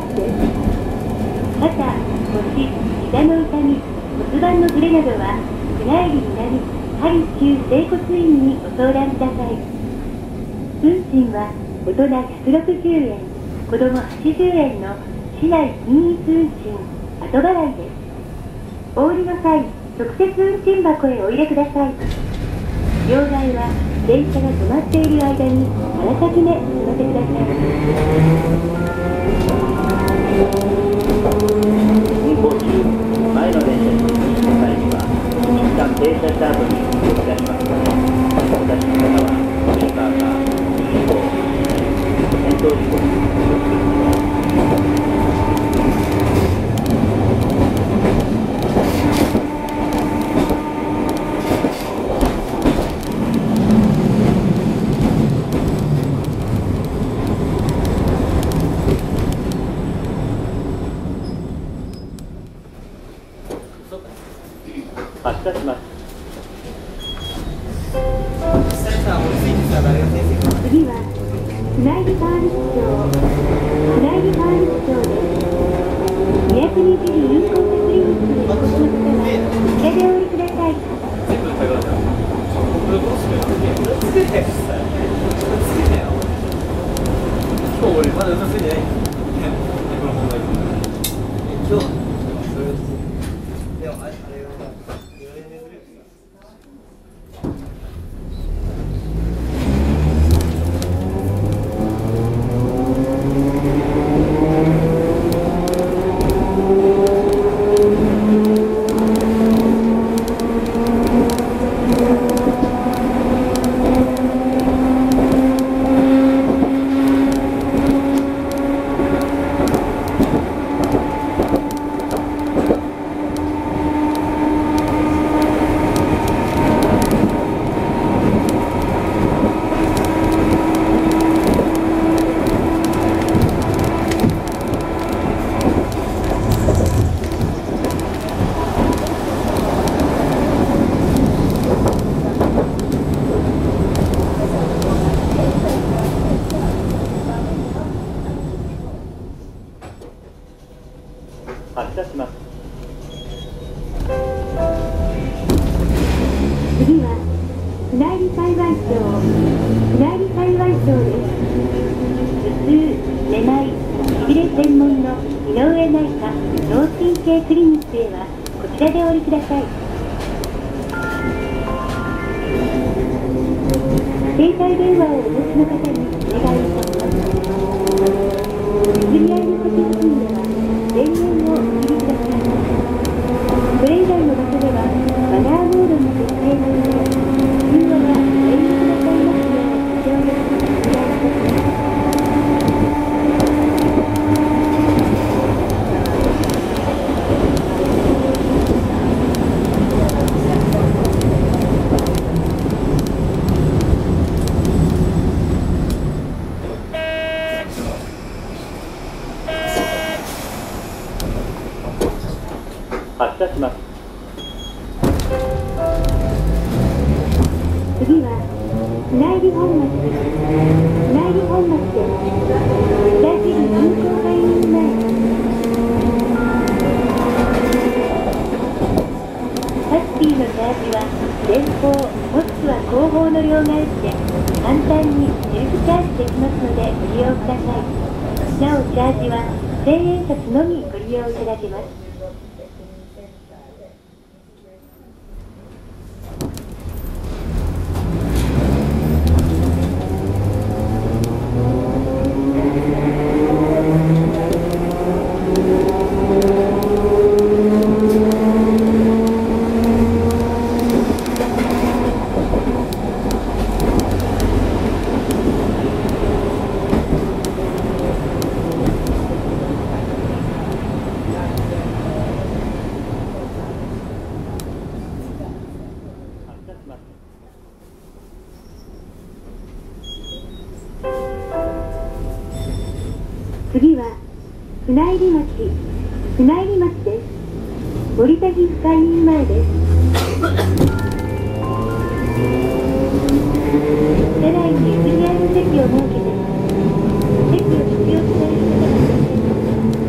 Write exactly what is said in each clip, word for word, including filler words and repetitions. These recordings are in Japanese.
町です。肩、腰、膝の痛み、骨盤のずれなどは船入南針中整骨院にご相談ください。運賃は大人ひゃくろくじゅうえん、子供はちじゅうえんの市内均一運賃後払いです。お降りの際、直接運賃箱へお入れください。両替は電車が止まっている間にあらかじめ済ませください。 運行中、前の電車に乗車した際には、一旦停車した後に動き出します。お立ちの方は、メーカーが事故、転倒事故に気をつけてください。発車します。 次は船入川口町、船入川口町です。にひゃくにじゅうインコンタクリニックにお越しの方はこちらでお降りください。 今日俺まだ嘘ついてない。この問題。今日。でもあれ。 発車します。 次は船入裁判所、船入裁判所です。頭痛、めまい、しびれ専門の井上内科脳神経クリニックへはこちらでお降りください。携帯電話をお持ちの方にお願いいたします。譲り合いの席付近では電源をお切りください。それ以外の場所ではマナーモードに設定の上、通話は連絡なさいますようご協力お願いいたします。 発車します。 次は船入本町、船入本町です。北尻銀行会員前。タクシーのチャージは前方もしくは後方の両替機で簡単にセルフチャージできますのでご利用ください。なおチャージはせんえん札のみご利用いただけます。次は船入町、船入町です。森田岐阜会員前です。車内に譲り合いの席を設けて、席を必要とされる方がいらっしゃいます。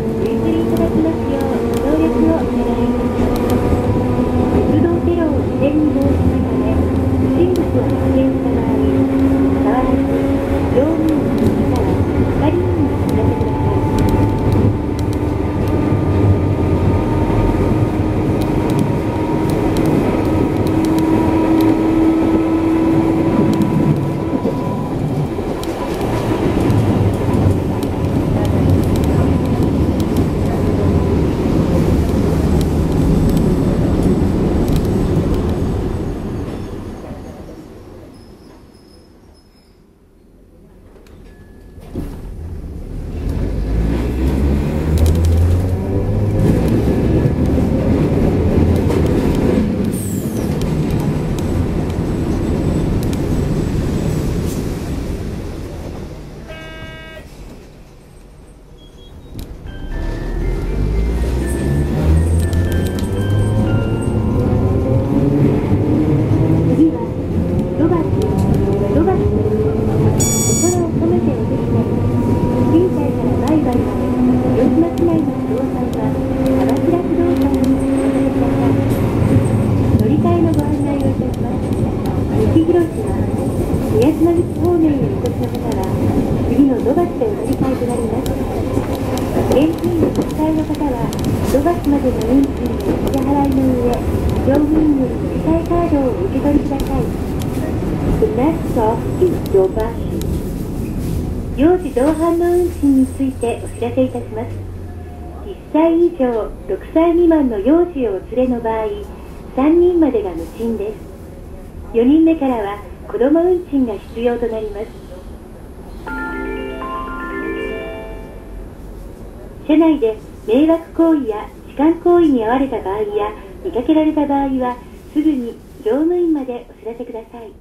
現金でお使いの方は一バスまでの運賃をお支払いの上、乗務員より乗り換えカードをお受け取りください。 The next stop is Yobashi。 幼児同伴の運賃についてお知らせいたします。いっさい以上ろくさい未満の幼児をお連れの場合、さんにんまでが無賃です。よにんめからは子ども運賃が必要となります。車内で迷惑行為や痴漢行為に遭われた場合や見かけられた場合はすぐに乗務員までお知らせください。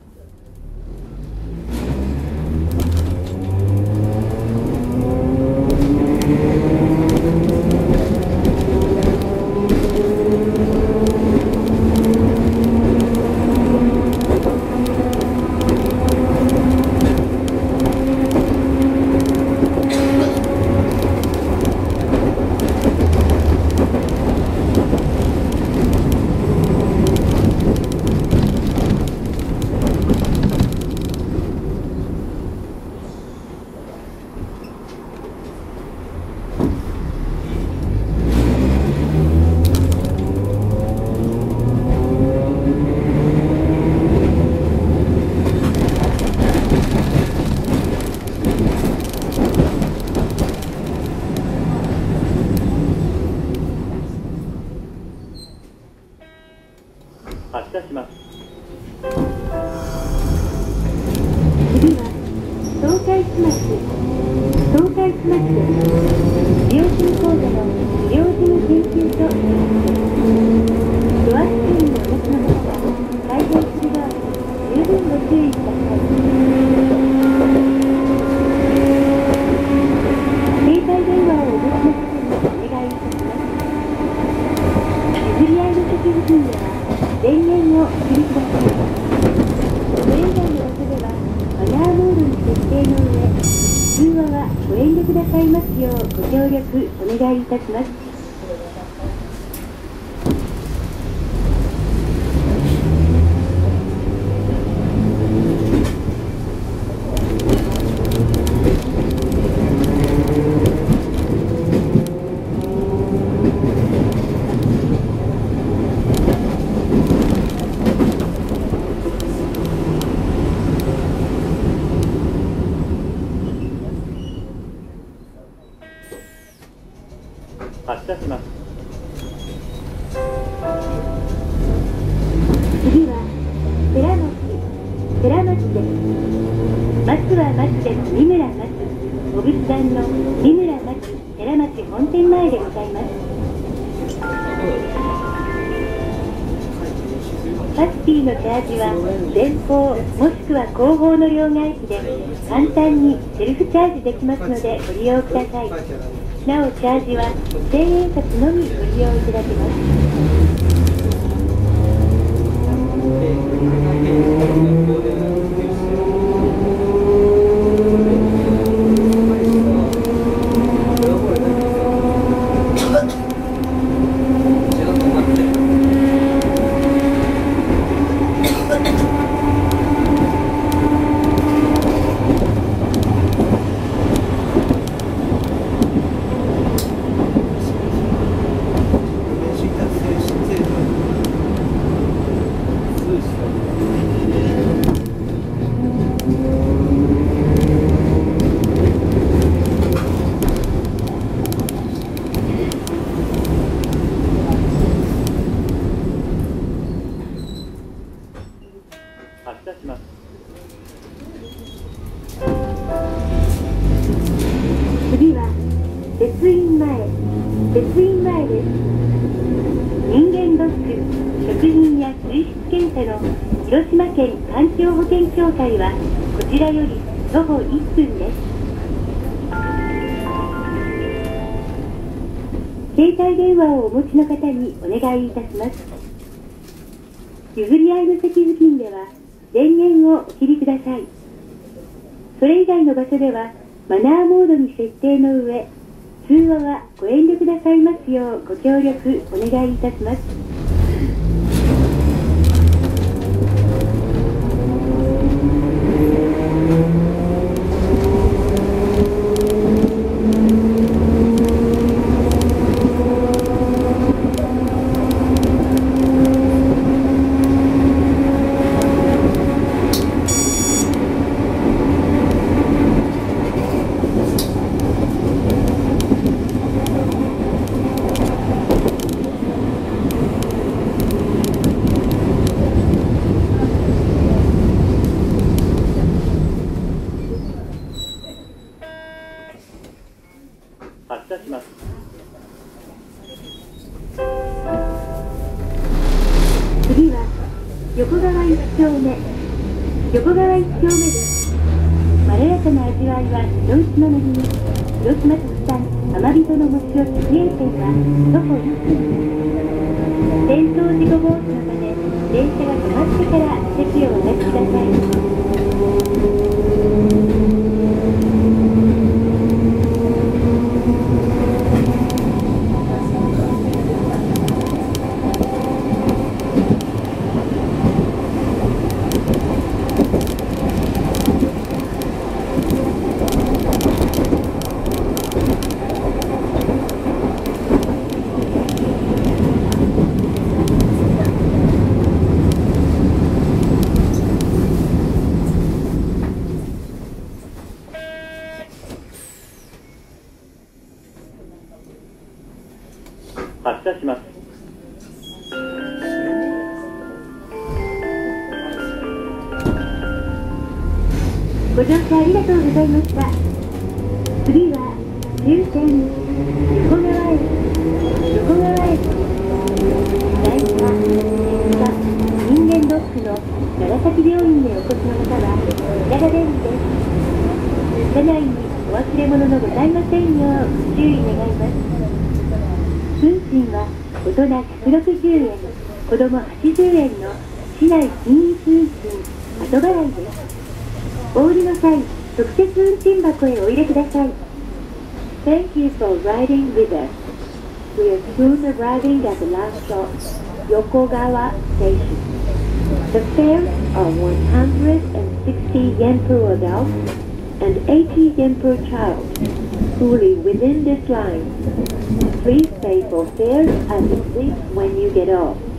発車します。 次は東海市町東海市町です。医療人講座の医療事務研究所ドア付近にお立ちの方は開閉するドアに十分ご注意ください。携帯電話をお持ちの方にお願いいたします。譲り合いの席付近では電源をお切りください。それ以外の場所ではマナーモードに設定の上、通話はご遠慮くださいますようご協力お願いいたします。 発車します。 次は寺町寺町です。松は松です。三村松お仏壇の三村松寺町本店前でございます。パスピーのチャージは前方もしくは後方の両替機で簡単にセルフチャージできますのでご利用ください。なおチャージは千円札のみご利用いただけます。 発車します。 次は別院前別院前です。人間ドック食品や水質検査の広島県環境保険協会はこちらより徒歩いっぷんです。携帯電話をお持ちの方にお願いいたします。譲り合いの席付近では電源をお切りください。それ以外の場所ではマナーモードに設定の上、通話はご遠慮くださいますようご協力お願いいたします。 横川いち丁目。横川いち丁目です。まろやかな味わいは瀬戸内の恵み。広島特産甘人の餅を直営店は徒歩いっぷん。転倒事故防止のため電車が止まってから席をお待ちください。 発車します。 ご乗車ありがとうございました。次は終点横川駅。横川駅。台車、電車、人間ドックの長崎病院へお越しの方はこちらが便利です。車内にお忘れ物のございませんようご注意願います。運賃は大人ひゃくろくじゅうえん、子供はちじゅうえんの市内均一運賃後払いです。お降りの際、特設運賃箱へお入れください。Thank you for riding with us. We are soon arriving at the last stop, Yokogawa Station. The fares are one hundred sixty yen per adult and eighty yen per child, fully within this line. Please pay for fares at the seat when you get off.